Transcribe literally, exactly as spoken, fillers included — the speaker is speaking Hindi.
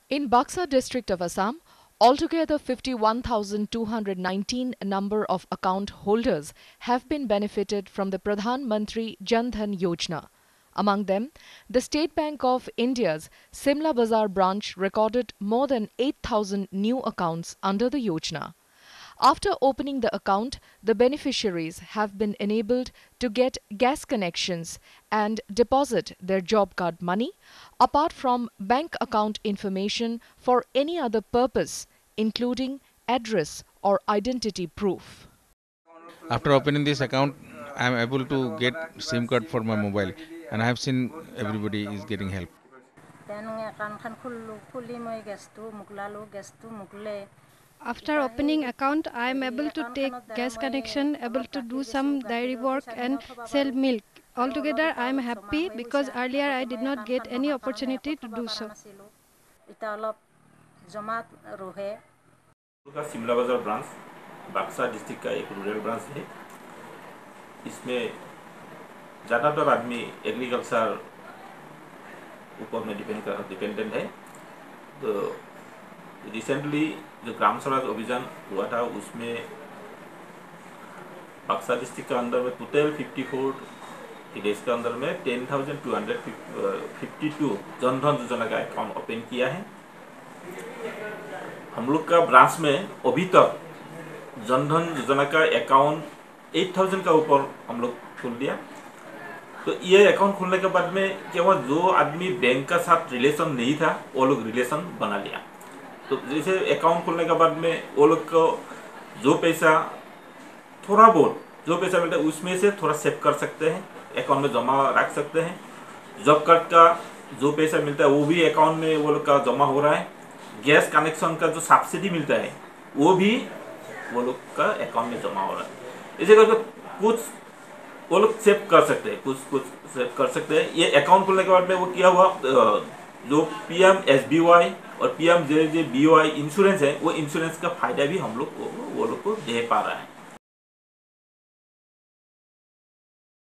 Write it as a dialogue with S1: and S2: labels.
S1: In Buxa district of Assam, altogether fifty-one thousand two hundred nineteen number of account holders have been benefited from the Pradhan Mantri Jan Dhan Yojana. Among them, the State Bank of India's Simla Bazar branch recorded more than eight thousand new accounts under the Yojana. After opening the account, the beneficiaries have been enabled to get gas connections and deposit their job card money, apart from bank account information for any other purpose, including address or identity proof.
S2: After opening this account, I am able to get SIM card for my mobile, and I have seen everybody is getting help.
S3: After opening account, I am able to take gas connection, able to do some dairy work and sell milk. Altogether, I am happy because earlier I did not get any opportunity to do so.
S4: सिमला बाजार ब्रांच बक्सा डिस्ट्रिक्ट का एक रूरल ब्रांच है। इसमें ज़्यादातर आदमी एग्रीकल्चर ऊपर में डिपेंड कर डिपेंडेंट है। तो रिसेंटली जो ग्राम स्वराज अभियान हुआ था उसमें बक्सा डिस्ट्रिक्ट का अंदर में टोटल चौवन विलेज के अंदर में ten thousand two hundred fifty two Jan Dhan योजना का अकाउंट ओपन किया है। हम लोग का ब्रांच में अभी तक जन धन योजना का अकाउंट आठ हज़ार का ऊपर हम लोग खोल दिया। तो ये अकाउंट खोलने के बाद में क्या हुआ, जो आदमी बैंक का साथ रिलेशन नहीं था वो लोग रिलेशन बना लिया। तो जैसे अकाउंट खोलने के बाद में वो लोग को जो पैसा थोड़ा बहुत जो पैसा मिलता है उसमें से थोड़ा सेव कर सकते हैं, अकाउंट में जमा रख सकते हैं। जॉब कार्ड का जो पैसा मिलता है वो भी अकाउंट में वो लोग का जमा हो रहा है। गैस कनेक्शन का जो सब्सिडी मिलता है वो भी वो लोग का अकाउंट में जमा हो रहा है। इसे करके कुछ वो लोग सेव कर सकते हैं, कुछ कुछ सेव कर सकते हैं। ये अकाउंट खोलने के बाद में वो क्या हुआ, जो P M S B Y और P M J J B Y insurance है वो इंश्योरेंस का फायदा भी हम लोग को वो लोग को दे पा रहा है।